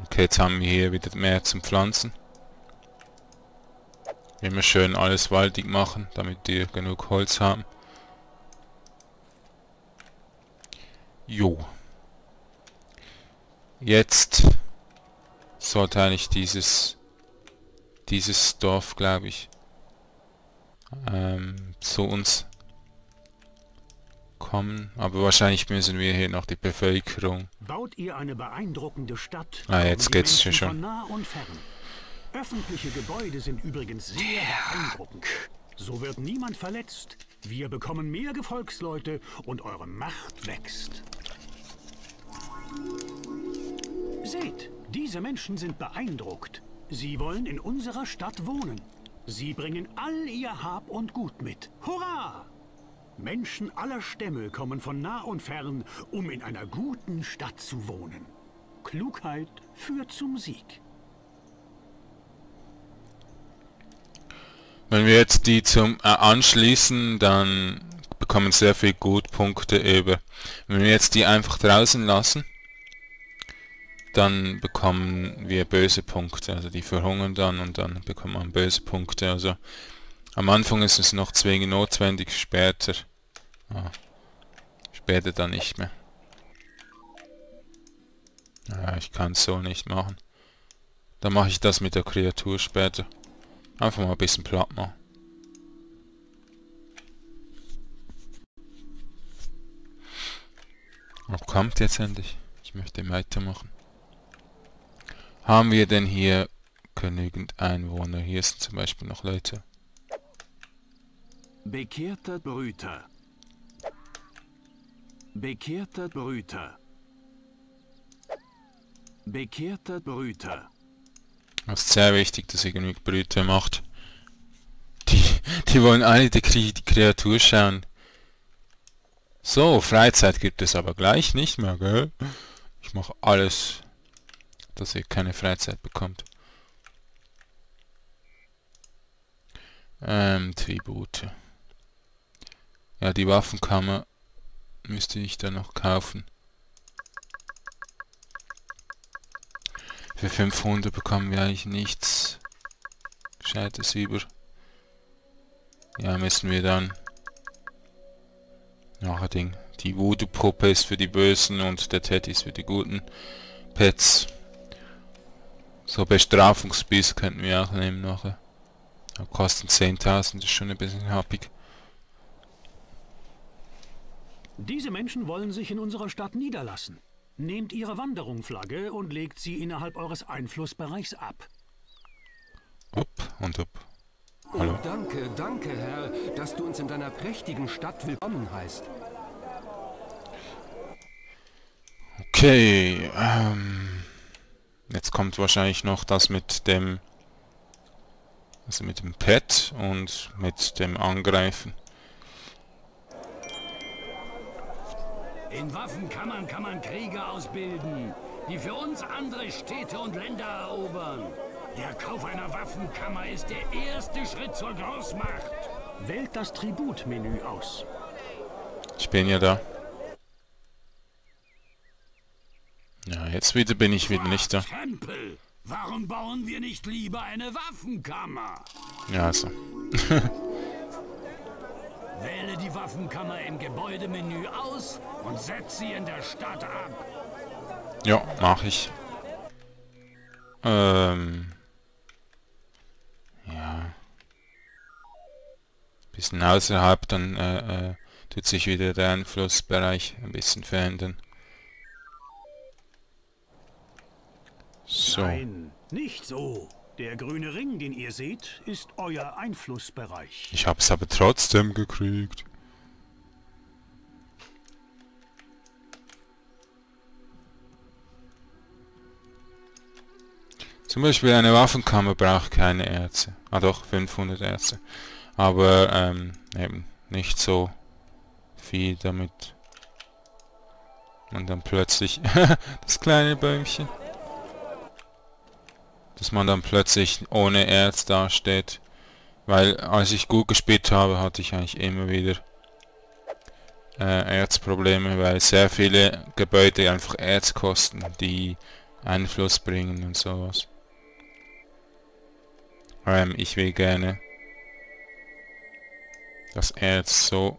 Okay, jetzt haben wir hier wieder mehr zum Pflanzen. Immer schön alles waldig machen, damit wir genug Holz haben. Jo. Jetzt sollte eigentlich dieses Dorf, glaube ich, zu uns kommen. Aber wahrscheinlich müssen wir hier noch die Bevölkerung... Baut ihr eine beeindruckende Stadt? Ah, jetzt geht's Menschen schon. von nah und fern. Öffentliche Gebäude sind übrigens sehr beeindruckend. So wird niemand verletzt. Wir bekommen mehr Gefolgsleute und eure Macht wächst. Seht, diese Menschen sind beeindruckt. Sie wollen in unserer Stadt wohnen. Sie bringen all ihr Hab und Gut mit. Hurra! Menschen aller Stämme kommen von nah und fern, um in einer guten Stadt zu wohnen. Klugheit führt zum Sieg. Wenn wir jetzt die zum anschließen, dann bekommen sehr viel Gutpunkte über. Wenn wir jetzt die einfach draußen lassen, dann bekommen wir böse Punkte. Also die verhungern dann und dann bekommt man böse Punkte. Also am Anfang ist es noch zwingend notwendig, später dann nicht mehr. Ja, ich kann es so nicht machen. Dann mache ich das mit der Kreatur später. Einfach mal ein bisschen platt machen. Was kommt jetzt endlich? Ich möchte weitermachen. Haben wir denn hier genügend Einwohner? Hier sind zum Beispiel noch Leute. Bekehrter Brüter. Bekehrter Brüter. Bekehrter Brüter. Es ist sehr wichtig, dass ihr genug Brüter macht. Die wollen alle die Kreatur schauen. So, Freizeit gibt es aber gleich nicht mehr, gell? Ich mache alles, dass ihr keine Freizeit bekommt. Tribute. Ja, die Waffenkammer müsste ich dann noch kaufen. Für 500 bekommen wir eigentlich nichts Gescheites über. Ja, müssen wir dann nachher die Voodoo-Puppe ist für die Bösen und der Teddy ist für die guten Pets. So Bestrafungsbiss könnten wir auch nehmen nachher. Aber kosten 10.000, ist schon ein bisschen happig. Diese Menschen wollen sich in unserer Stadt niederlassen. Nehmt ihre Wanderungsflagge und legt sie innerhalb eures Einflussbereichs ab. Upp und upp. Hallo. Oh, danke, Herr, dass du uns in deiner prächtigen Stadt willkommen heißt. Okay, jetzt kommt wahrscheinlich noch das mit dem, also mit dem Pet und mit dem Angreifen. In Waffenkammern kann man Krieger ausbilden, die für uns andere Städte und Länder erobern. Der Kauf einer Waffenkammer ist der erste Schritt zur Großmacht. Wählt das Tributmenü aus. Ich bin ja da. Ja, jetzt wieder bin ich wieder nicht da. Tempel, warum bauen wir nicht lieber eine Waffenkammer? Ja, also. Wähle die Waffenkammer im Gebäudemenü aus und setz sie in der Stadt ab. Ja, mach ich. Ja. Bisschen außerhalb, dann tut sich wieder der Einflussbereich ein bisschen verändern. So. Nein, nicht so. Der grüne Ring, den ihr seht, ist euer Einflussbereich. Ich hab's aber trotzdem gekriegt. Zum Beispiel eine Waffenkammer braucht keine Erze. Ah doch, 500 Erze. Aber eben nicht so viel, damit man dann plötzlich das kleine Bäumchen, dass man dann plötzlich ohne Erz dasteht. Weil als ich gut gespielt habe, hatte ich eigentlich immer wieder Erzprobleme, weil sehr viele Gebäude einfach Erz kosten, die Einfluss bringen und sowas. Ich will gerne, dass er jetzt so...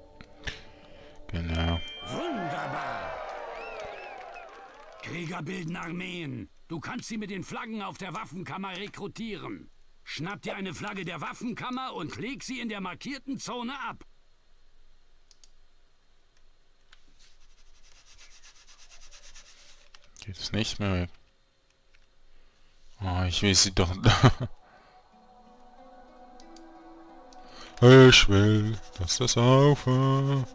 Genau. Wunderbar! Krieger bilden Armeen. Du kannst sie mit den Flaggen auf der Waffenkammer rekrutieren. Schnapp dir eine Flagge der Waffenkammer und leg sie in der markierten Zone ab. Geht es nicht mehr weg. Oh, ich will sie doch... Ich will, dass das aufhört.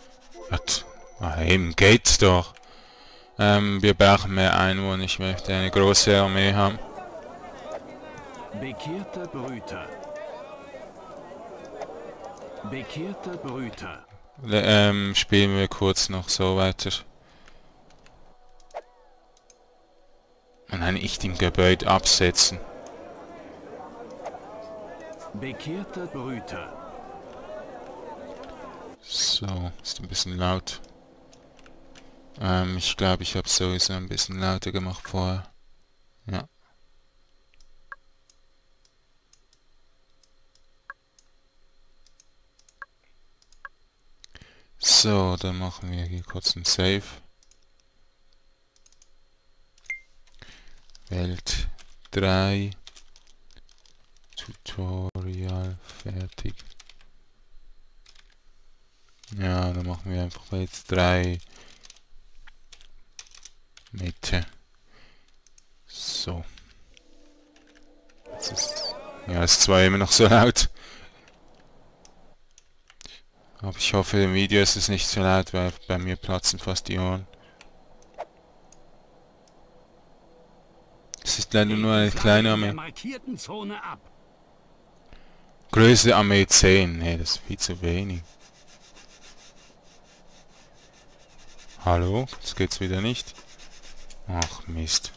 Eben geht's doch. Wir brauchen mehr Einwohner. Ich möchte eine große Armee haben. Bekehrter Brüter. Bekehrter Brüter. Spielen wir kurz noch so weiter. Und dann ich den Gebäude absetzen. Bekehrter Brüter. So, ist ein bisschen laut. Ich glaube, ich habe sowieso ein bisschen lauter gemacht vorher. Ja. So, dann machen wir hier kurz einen Save. Welt 3. Tutorial fertig. Ja, dann machen wir einfach Welt 3. Mitte. So. Ja, ist zwar immer noch so laut. Aber ich hoffe, im Video ist es nicht so laut, weil bei mir platzen fast die Ohren. Es ist leider nur eine kleine Armee. Größe Armee 10. Nee, das ist viel zu wenig. Hallo? Jetzt geht's wieder nicht. Ach, Mist.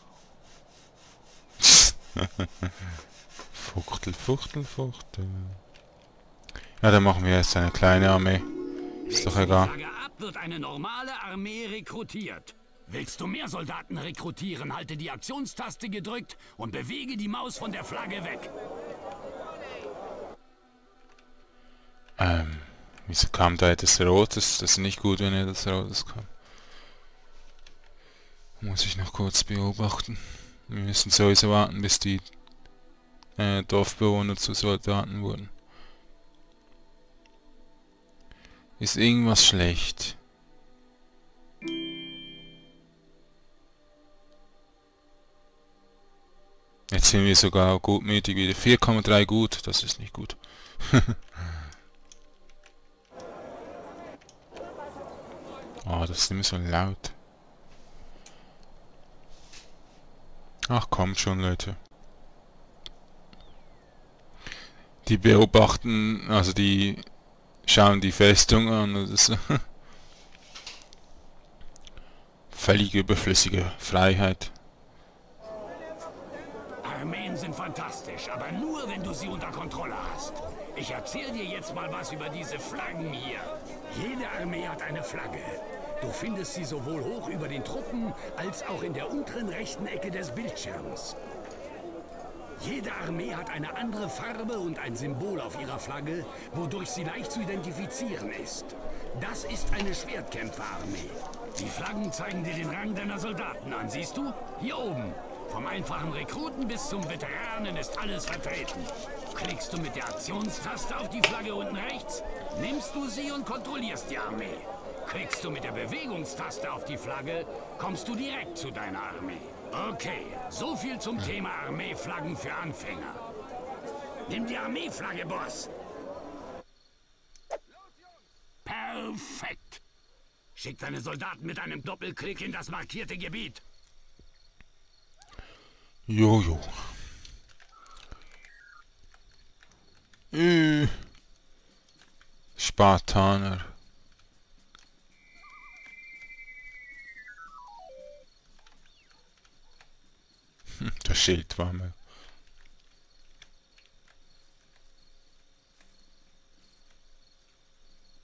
Fuchtel, Fuchtel, Fuchtel. Ja, dann machen wir jetzt eine kleine Armee. Ist doch egal. Wird eine normale Armee rekrutiert. Willst du mehr Soldaten rekrutieren, halte die Aktionstaste gedrückt und bewege die Maus von der Flagge weg. Wieso kam da etwas Rotes? Das ist nicht gut, wenn etwas Rotes kam. Muss ich noch kurz beobachten. Wir müssen sowieso warten, bis die Dorfbewohner zu Soldaten wurden. Ist irgendwas schlecht? Jetzt sind wir sogar gutmütig wieder. 4,3 gut, das ist nicht gut. Oh, das ist immer so laut. Ach, kommt schon, Leute. Die beobachten, also die schauen die Festung an oder so. Völlig überflüssige Freiheit. Armeen sind fantastisch, aber nur, wenn du sie unter Kontrolle hast. Ich erzähl dir jetzt mal was über diese Flaggen hier. Jede Armee hat eine Flagge. Du findest sie sowohl hoch über den Truppen, als auch in der unteren rechten Ecke des Bildschirms. Jede Armee hat eine andere Farbe und ein Symbol auf ihrer Flagge, wodurch sie leicht zu identifizieren ist. Das ist eine Schwertkämpferarmee. Die Flaggen zeigen dir den Rang deiner Soldaten an, siehst du? Hier oben. Vom einfachen Rekruten bis zum Veteranen ist alles vertreten. Klickst du mit der Aktionstaste auf die Flagge unten rechts, nimmst du sie und kontrollierst die Armee. Klickst du mit der Bewegungstaste auf die Flagge, kommst du direkt zu deiner Armee. Okay, so viel zum Thema Armeeflaggen für Anfänger. Nimm die Armeeflagge, Boss. Perfekt. Schick deine Soldaten mit einem Doppelklick in das markierte Gebiet. Jojo. Spartaner. Das Schild war mir.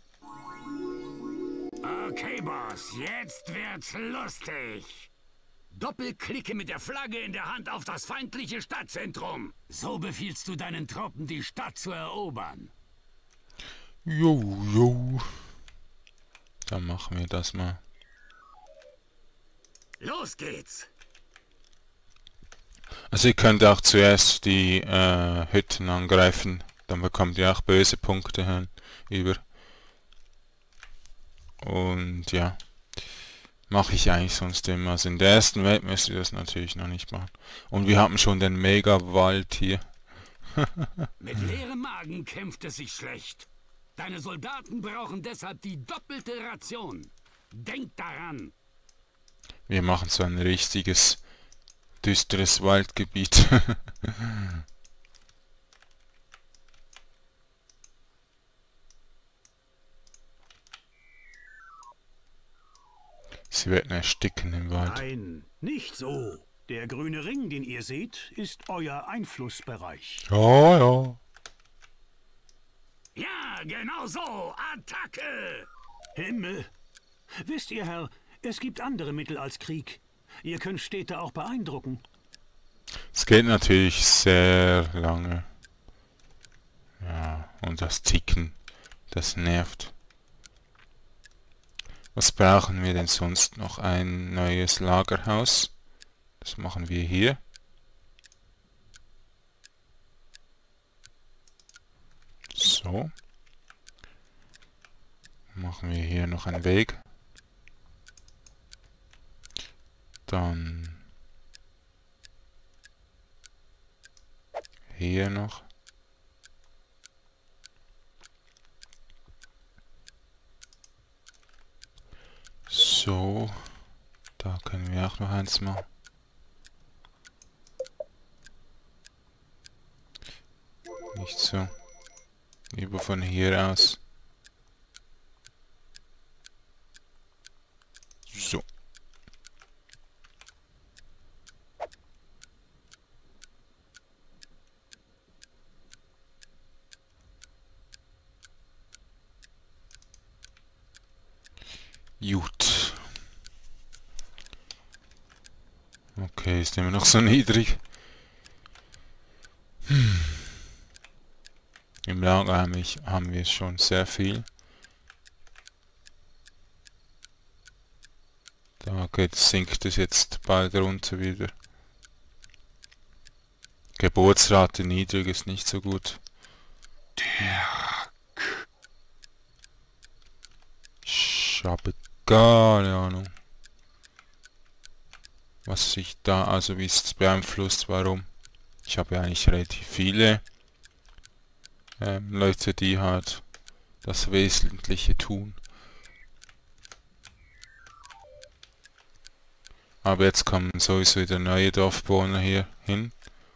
Okay, Boss, jetzt wird's lustig. Doppelklicke mit der Flagge in der Hand auf das feindliche Stadtzentrum. So befiehlst du deinen Truppen, die Stadt zu erobern. Jo, jo. Dann machen wir das mal. Los geht's. Also ihr könnt auch zuerst die Hütten angreifen. Dann bekommt ihr auch böse Punkte über. Und ja. Mache ich eigentlich sonst immer. Also in der ersten Welt müsst ihr das natürlich noch nicht machen. Und wir haben schon den Mega-Wald hier. Mit leerem Magen kämpft es sich schlecht. Deine Soldaten brauchen deshalb die doppelte Ration. Denk daran. Wir machen so ein richtiges, düsteres Waldgebiet. Sie werden ersticken im Wald. Nein, nicht so. Der grüne Ring, den ihr seht, ist euer Einflussbereich. Ja, ja. Ja, genau so. Attacke! Himmel! Wisst ihr, Herr, es gibt andere Mittel als Krieg. Ihr könnt Städte auch beeindrucken. Es geht natürlich sehr lange. Ja, und das Ticken, das nervt. Was brauchen wir denn sonst noch? Ein neues Lagerhaus. Das machen wir hier. So. Machen wir hier noch einen Weg. Dann hier noch. So, da können wir auch noch eins machen. Nicht so. Lieber von hier aus. So. Gut. Okay, ist immer noch so niedrig. Im Lager haben wir schon sehr viel. Da sinkt es jetzt bald runter wieder. Geburtsrate niedrig ist nicht so gut. Ich habe keine Ahnung, was sich da, also wie es beeinflusst, warum. Ich habe ja eigentlich relativ viele Leute, die halt das Wesentliche tun. Aber jetzt kommen sowieso wieder neue Dorfbewohner hier hin.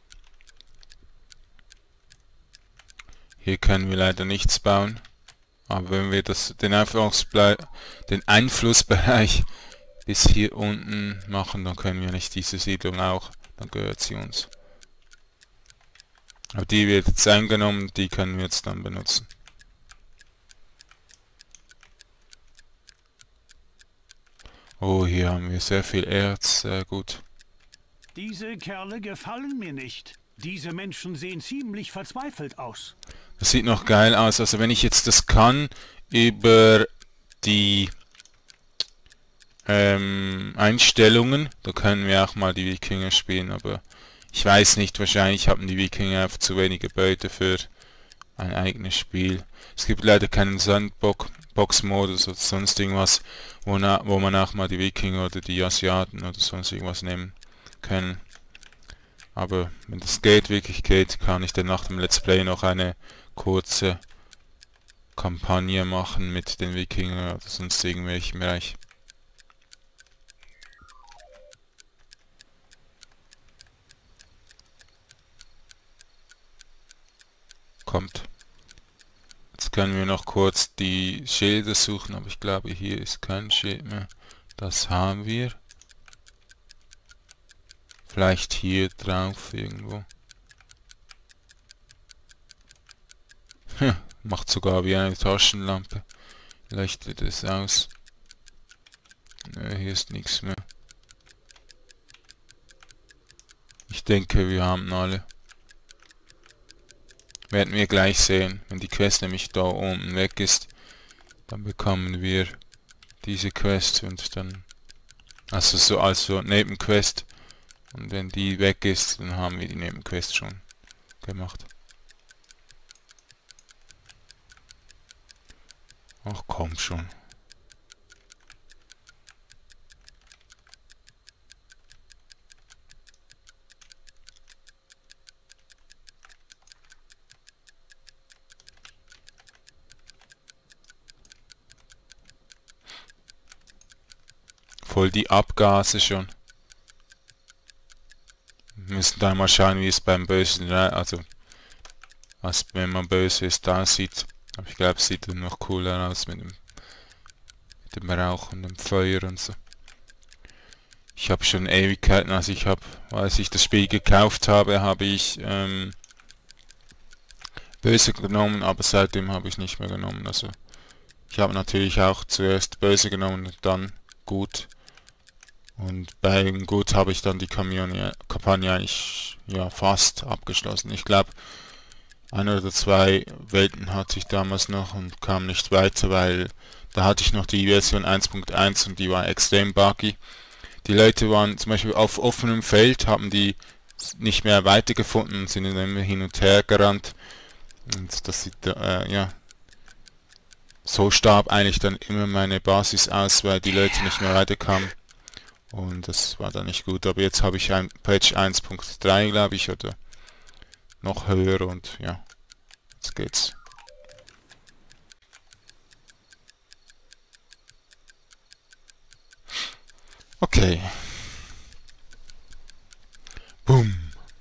Hier können wir leider nichts bauen. Aber wenn wir den Einflussbereich bis hier unten machen, dann können wir nicht diese Siedlung auch. Dann gehört sie uns. Aber die wird jetzt eingenommen, die können wir jetzt dann benutzen. Oh, hier haben wir sehr viel Erz, sehr gut. Diese Kerle gefallen mir nicht. Diese Menschen sehen ziemlich verzweifelt aus. Das sieht noch geil aus. Also wenn ich jetzt das kann, über die Einstellungen, da können wir auch mal die Wikinger spielen, aber ich weiß nicht, wahrscheinlich haben die Wikinger einfach zu wenige Beute für ein eigenes Spiel. Es gibt leider keinen Sandbox-Modus oder sonst irgendwas, wo man auch mal die Wikinger oder die Asiaten oder sonst irgendwas nehmen können. Aber wenn das wirklich geht, kann ich dann nach dem Let's Play noch eine kurze Kampagne machen mit den Wikingern oder sonst irgendwelchem Bereich. Kommt. Jetzt können wir noch kurz die Schilder suchen, aber ich glaube hier ist kein Schild mehr. Das haben wir. Vielleicht hier drauf irgendwo. Macht sogar wie eine Taschenlampe. Leuchtet es aus. Nö, hier ist nichts mehr. denke, wir haben alle. Werden wir gleich sehen. Wenn die Quest nämlich da oben weg ist, dann bekommen wir diese Quest und dann... Also Nebenquest. Und wenn die weg ist, dann haben wir die Nebenquest schon gemacht. Ach komm schon. Voll die Abgase schon. Wir müssen dann mal schauen, wie es beim Bösen, also was, wenn man böse ist, da sieht. Aber ich glaube, es sieht dann noch cooler aus mit dem Rauch und dem Feuer und so. Ich habe schon Ewigkeiten, als ich das Spiel gekauft habe, habe ich böse genommen, aber seitdem habe ich nicht mehr genommen. Also ich habe natürlich auch zuerst böse genommen und dann gut. Und bei gut habe ich dann die Kampagne eigentlich ja fast abgeschlossen. Ich glaube, 1 oder 2 Welten hatte ich damals noch und kam nicht weiter, weil da hatte ich noch die Version 1.1 und die war extrem buggy. Die Leute waren zum Beispiel auf offenem Feld, haben die nicht mehr weitergefunden und sind immer hin und her gerannt. Und das sieht, ja, so starb eigentlich dann immer meine Basis aus, weil die Leute nicht mehr weiterkamen. Und das war dann nicht gut, aber jetzt habe ich ein Patch 1.3, glaube ich, oder noch höher und ja, jetzt geht's. Okay. Boom.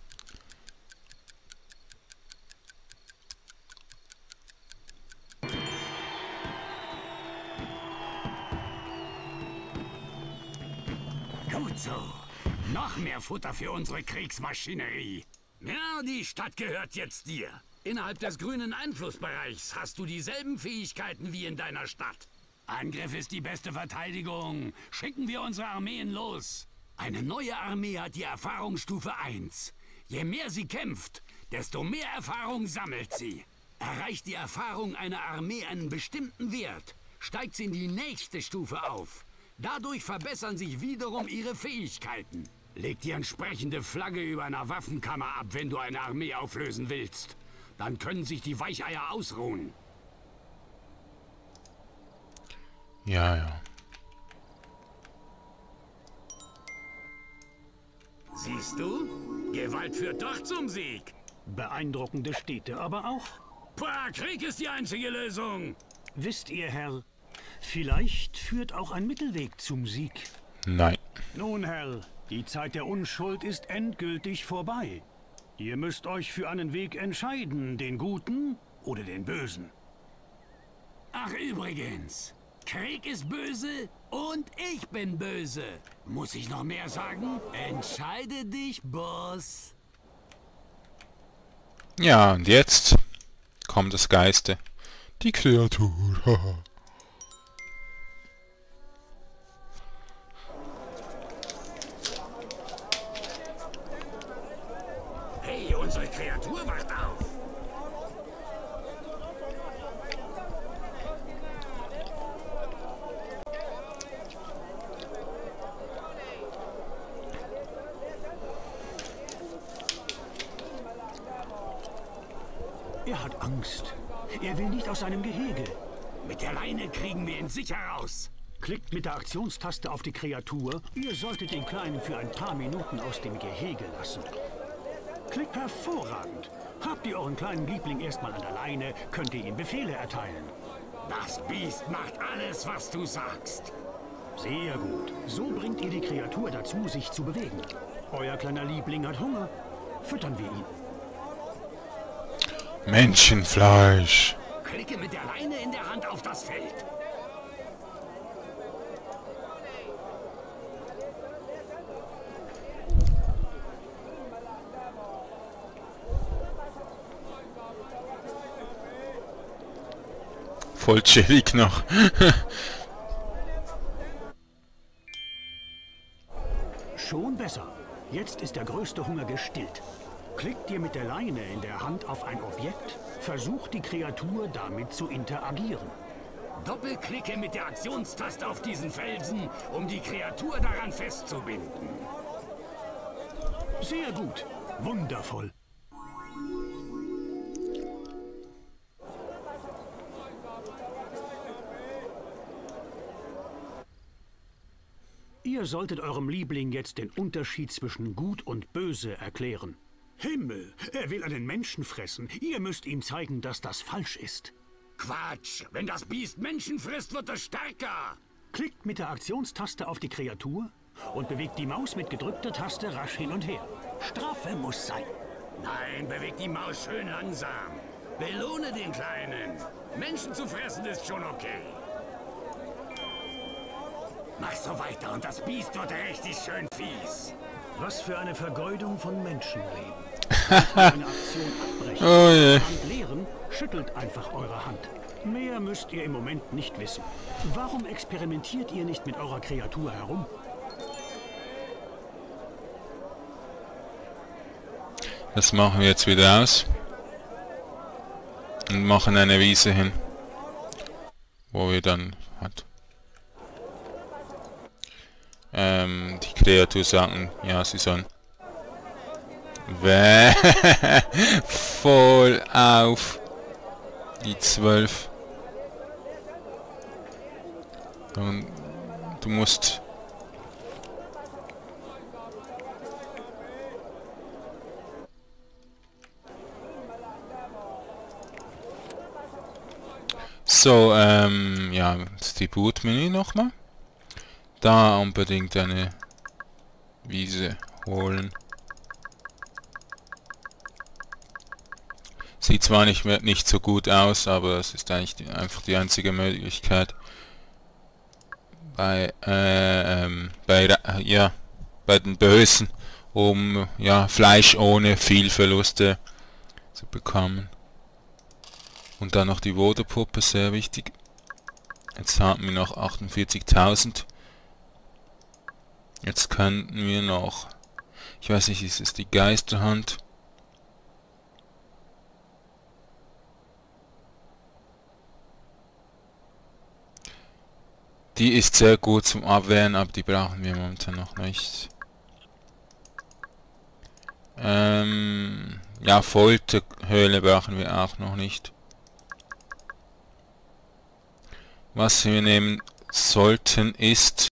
Gut so. Noch mehr Futter für unsere Kriegsmaschinerie. Ja, die Stadt gehört jetzt dir. Innerhalb des grünen Einflussbereichs hast du dieselben Fähigkeiten wie in deiner Stadt. Angriff ist die beste Verteidigung. Schicken wir unsere Armeen los. Eine neue Armee hat die Erfahrungsstufe 1. Je mehr sie kämpft, desto mehr Erfahrung sammelt sie. Erreicht die Erfahrung einer Armee einen bestimmten Wert, steigt sie in die nächste Stufe auf. Dadurch verbessern sich wiederum ihre Fähigkeiten. Leg die entsprechende Flagge über einer Waffenkammer ab, wenn du eine Armee auflösen willst. Dann können sich die Weicheier ausruhen. Ja, ja. Siehst du? Gewalt führt doch zum Sieg. Beeindruckende Städte, aber auch... Pah, Krieg ist die einzige Lösung. Wisst ihr, Herr, vielleicht führt auch ein Mittelweg zum Sieg. Nein. Nun, Herr, die Zeit der Unschuld ist endgültig vorbei. Ihr müsst euch für einen Weg entscheiden, den guten oder den bösen. Ach, übrigens, Krieg ist böse und ich bin böse. Muss ich noch mehr sagen? Entscheide dich, Boss. Ja, und jetzt kommt das Geiste. Die Kreatur. Haha. Hey, unsere Kreatur wacht auf. Er hat Angst. Er will nicht aus seinem Gehege. Mit der Leine kriegen wir ihn sicher raus. Klickt mit der Aktionstaste auf die Kreatur. Ihr solltet den Kleinen für ein paar Minuten aus dem Gehege lassen. Klickt hervorragend. Habt ihr euren kleinen Liebling erstmal an der Leine, könnt ihr ihm Befehle erteilen. Das Biest macht alles, was du sagst. Sehr gut. So bringt ihr die Kreatur dazu, sich zu bewegen. Euer kleiner Liebling hat Hunger. Füttern wir ihn. Menschenfleisch. Klicke mit der Leine in der Hand auf das Feld. Voll chillig noch. Schon besser. Jetzt ist der größte Hunger gestillt. Klickt ihr mit der Leine in der Hand auf ein Objekt, versucht die Kreatur damit zu interagieren. Doppelklicke mit der Aktionstaste auf diesen Felsen, um die Kreatur daran festzubinden. Sehr gut. Wundervoll. Ihr solltet eurem Liebling jetzt den Unterschied zwischen Gut und Böse erklären. Himmel, er will einen Menschen fressen. Ihr müsst ihm zeigen, dass das falsch ist. Quatsch! Wenn das Biest Menschen frisst, wird es stärker! Klickt mit der Aktionstaste auf die Kreatur und bewegt die Maus mit gedrückter Taste rasch hin und her. Strafe muss sein. Nein, beweg die Maus schön langsam. Belohne den Kleinen. Menschen zu fressen ist schon okay. Mach so weiter und das Biest wird richtig schön fies. Was für eine Vergeudung von Menschenleben. Eine Aktion abbrechen. Oh je. Hand leeren, schüttelt einfach eure Hand. Mehr müsst ihr im Moment nicht wissen. Warum experimentiert ihr nicht mit eurer Kreatur herum? Das machen wir jetzt wieder aus. Und machen eine Wiese hin. Wo wir dann hat. Die Kreatur sagen, ja, sie sollen voll auf die 12. Und du musst so, ja, das Tributmenü nochmal. Da unbedingt eine Wiese holen. Sieht zwar nicht so gut aus, aber es ist eigentlich einfach die einzige Möglichkeit bei den Bösen, um ja Fleisch ohne viel Verluste zu bekommen. Und dann noch die Voodoo-Puppe, sehr wichtig. Jetzt haben wir noch 48.000. Jetzt könnten wir noch, ich weiß nicht, ist es die Geisterhand? Die ist sehr gut zum Abwehren, aber die brauchen wir momentan noch nicht. Ja, Folterhöhle brauchen wir auch noch nicht. Was wir nehmen sollten ist